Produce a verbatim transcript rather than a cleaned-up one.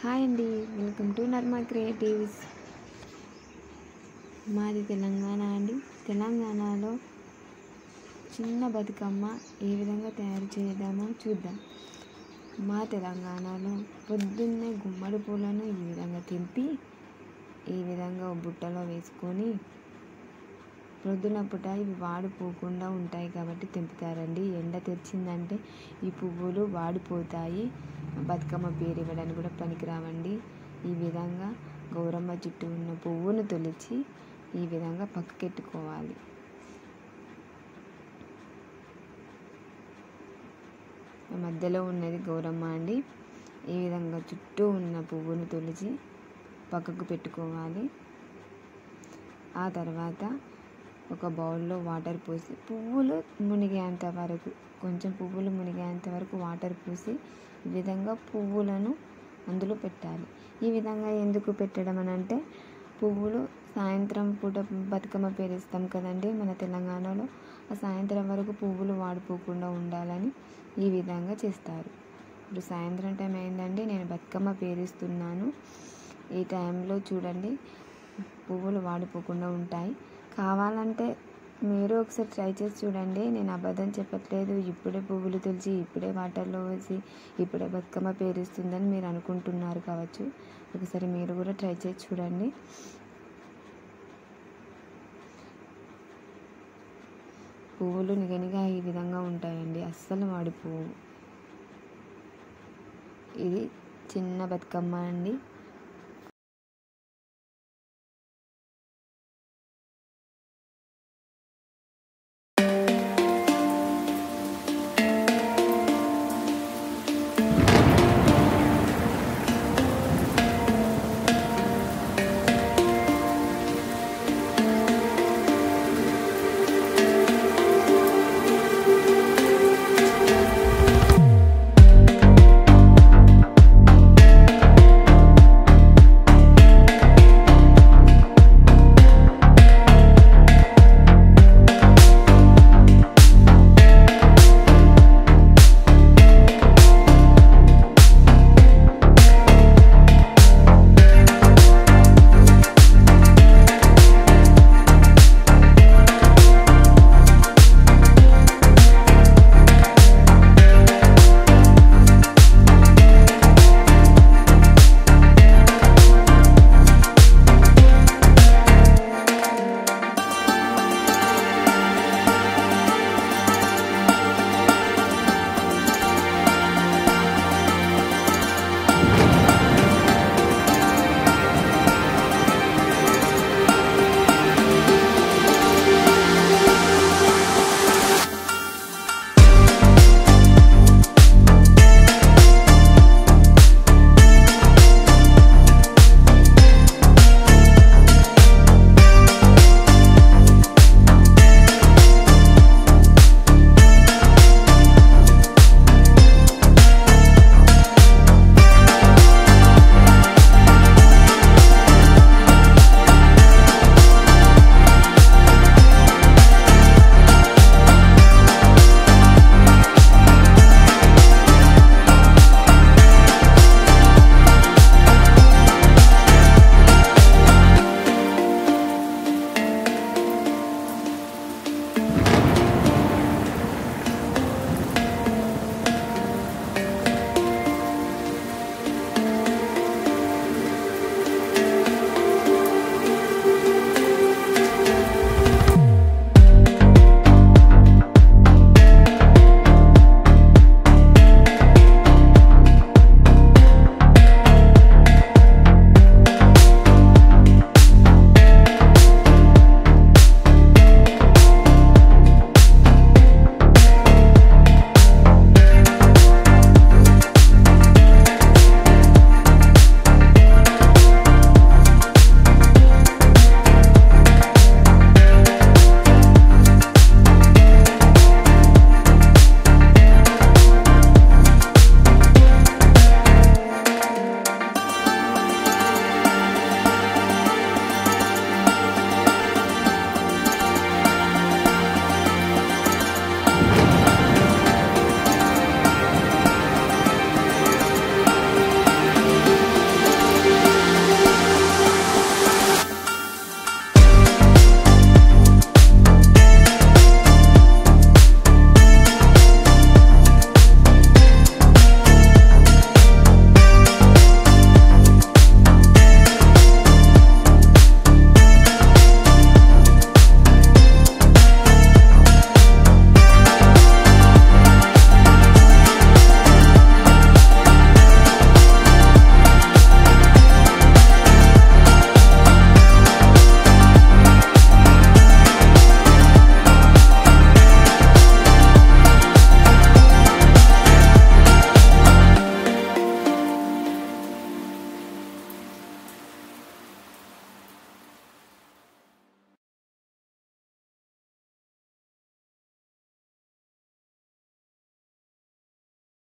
Hi అండి, welcome to నర్మా creatives. మాది తెలంగాణ అండి. తెలంగాణలో చిన్న బతుకమ్మ ఏ విధంగా తయారు చేద్దామో చూద్దాం. మా తెలంగాణలో పొద్దున్నే గుమ్మడి పూలను ఈ విధంగా తెంపి ఈ విధంగా బుట్టలో వేసుకొని ప్రొద్దున పూట ఇవి వాడిపోకుండా ఉంటాయి కాబట్టి తెంపుతారండి. ఎండ తెచ్చిందంటే ఈ పువ్వులు వాడిపోతాయి, బతుకమ్మ పేరు ఇవ్వడానికి కూడా పనికిరావండి. ఈ విధంగా గౌరమ్మ చుట్టూ ఉన్న పువ్వును తొలిచి ఈ విధంగా పక్కకెట్టుకోవాలి. మధ్యలో ఉన్నది గౌరమ్మ అండి. ఈ విధంగా చుట్టూ ఉన్న పువ్వును తొలిచి పక్కకు పెట్టుకోవాలి. ఆ తర్వాత ఒక బౌల్లో వాటర్ పోసి పువ్వులు మునిగేంత వరకు కొంచెం పువ్వులు మునిగేంత వరకు వాటర్ పోసి ఈ విధంగా పువ్వులను అందులో పెట్టాలి. ఈ విధంగా ఎందుకు పెట్టడం అని అంటే, పువ్వులు సాయంత్రం పూట బతుకమ్మ పేరిస్తాం కదండి మన తెలంగాణలో. ఆ సాయంత్రం వరకు పువ్వులు వాడిపోకుండా ఉండాలని ఈ విధంగా చేస్తారు. ఇప్పుడు సాయంత్రం టైం అయిందండి, నేను బతుకమ్మ పేరిస్తున్నాను. ఈ టైంలో చూడండి పువ్వులు వాడిపోకుండా ఉంటాయి. కావాలంటే మీరు ఒకసారి ట్రై చేసి చూడండి. నేను అబద్ధం చెప్పట్లేదు. ఇప్పుడే పువ్వులు తులిచి ఇప్పుడే వాటర్లో వేసి ఇప్పుడే బతుకమ్మ పేరిస్తుందని మీరు అనుకుంటున్నారు కావచ్చు. ఒకసారి మీరు కూడా ట్రై చేసి చూడండి. పువ్వులు నిగనిగా ఈ విధంగా ఉంటాయండి, అస్సలు వాడిపోవు. ఇది చిన్న బతుకమ్మ అండి.